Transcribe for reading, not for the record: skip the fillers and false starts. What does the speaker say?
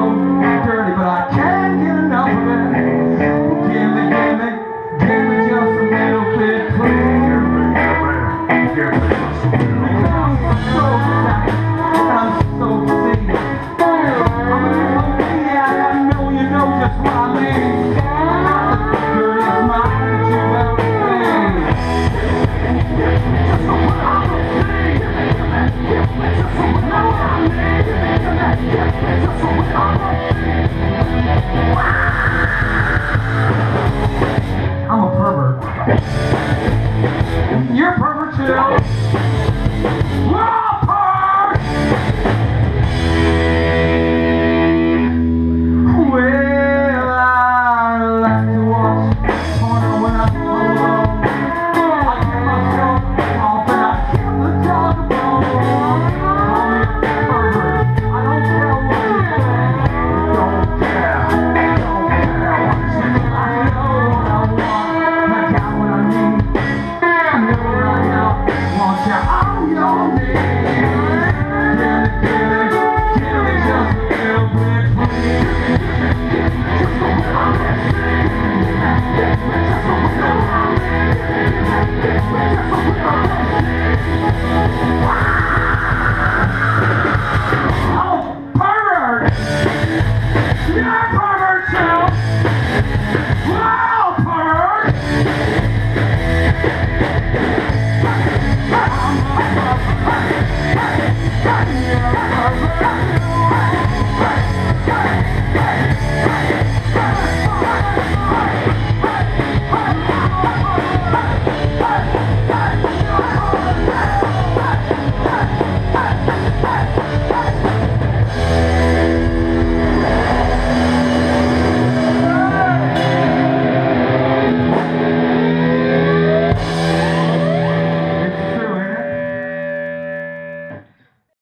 dirty, but I can't get enough of it. Give me just a little bit, please. I'm so excited, I'm so busy. I'm a little maniac, I know you know just what I mean. The dirtiest mind that you've ever seen. Just what I mean. Just what I mean. Just what I mean. I'm a pervert. You're a pervert too.